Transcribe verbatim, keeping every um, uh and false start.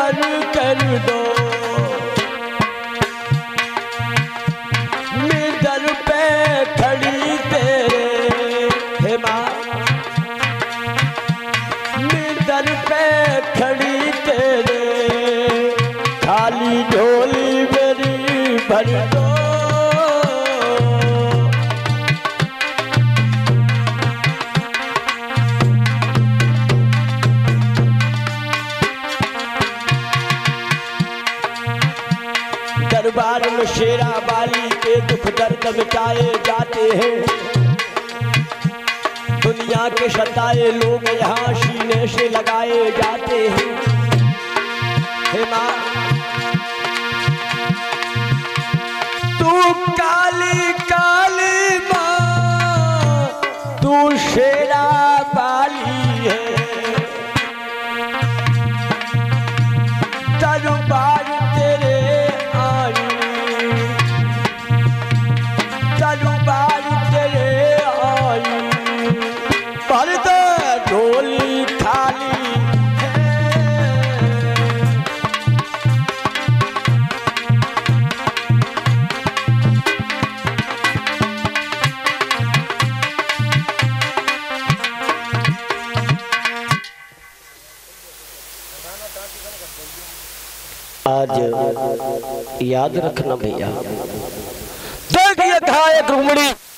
बर कर दो, मैं दर पे खड़ी तेरे, हे माँ मैं दर पे खड़ी तेरे, खाली झोली मेरी भर दो। दरबार में शेरा वाली के दुख दर्द मिटाए जाते हैं, दुनिया के सताए लोग यहाँ सीने से लगाए जाते हैं। हे माँ तू काली काली माँ, तू शेरा वाली है, दरबार तेरे आई, दरबार तेरे आई, पर दे ढोली खाली है। आज याद रखना भैया, देखिए था एक रुमड़ी